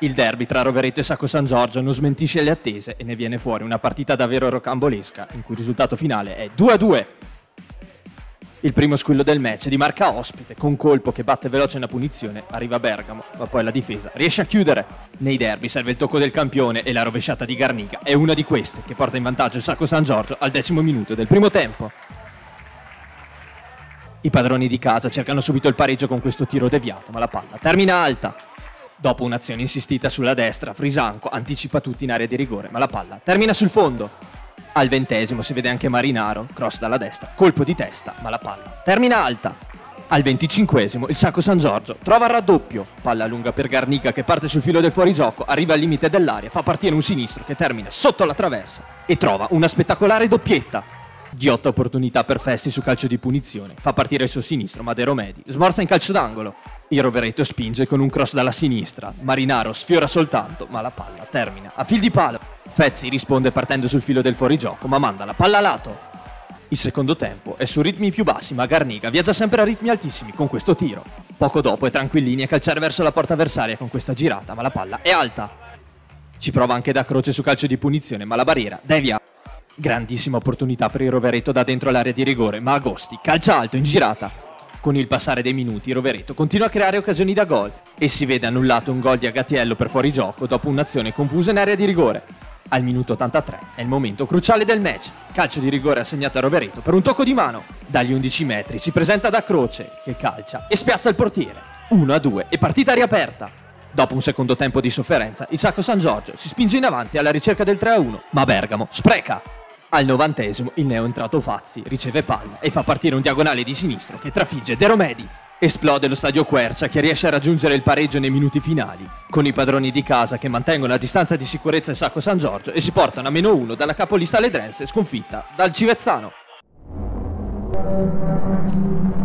Il derby tra Rovereto e Sacco San Giorgio non smentisce le attese e ne viene fuori una partita davvero rocambolesca, in cui il risultato finale è 2-2. Il primo squillo del match è di marca ospite, con colpo che batte veloce una punizione, arriva Bergamo, ma poi la difesa riesce a chiudere. Nei derby serve il tocco del campione e la rovesciata di Garnica è una di queste, che porta in vantaggio il Sacco San Giorgio al 10° minuto del primo tempo. I padroni di casa cercano subito il pareggio con questo tiro deviato, ma la palla termina alta. Dopo un'azione insistita sulla destra, Frisanco anticipa tutti in area di rigore, ma la palla termina sul fondo. Al 20° si vede anche Marinaro, cross dalla destra, colpo di testa, ma la palla termina alta. Al 25° il Sacco San Giorgio trova il raddoppio, palla lunga per Garnica che parte sul filo del fuorigioco, arriva al limite dell'area, fa partire un sinistro che termina sotto la traversa e trova una spettacolare doppietta. Ghiotta opportunità per Festi su calcio di punizione, fa partire il suo sinistro ma De Romedi smorza in calcio d'angolo. Il Rovereto spinge con un cross dalla sinistra, Marinaro sfiora soltanto ma la palla termina a fil di palo. Fezzi risponde partendo sul filo del fuorigioco ma manda la palla a lato. Il secondo tempo è su ritmi più bassi ma Garnica viaggia sempre a ritmi altissimi con questo tiro. Poco dopo è tranquillini a calciare verso la porta avversaria con questa girata ma la palla è alta. Ci prova anche da Croce su calcio di punizione ma la barriera devia. Grandissima opportunità per il Rovereto da dentro l'area di rigore, ma Agosti calcia alto in girata. Con il passare dei minuti il Rovereto continua a creare occasioni da gol e si vede annullato un gol di Agatiello per fuorigioco dopo un'azione confusa in area di rigore. Al minuto 83 è il momento cruciale del match. Calcio di rigore assegnato a Rovereto per un tocco di mano. Dagli 11 metri si presenta da Croce che calcia e spiazza il portiere. 1-2 e partita riaperta. Dopo un secondo tempo di sofferenza, il Sacco San Giorgio si spinge in avanti alla ricerca del 3-1, ma Bergamo spreca. Al 90° il neoentrato Fazzi riceve palla e fa partire un diagonale di sinistro che trafigge De Romedi. Esplode lo stadio Quercia che riesce a raggiungere il pareggio nei minuti finali, con i padroni di casa che mantengono a distanza di sicurezza il Sacco San Giorgio e si portano a -1 dalla capolista Ledrense sconfitta dal Civezzano.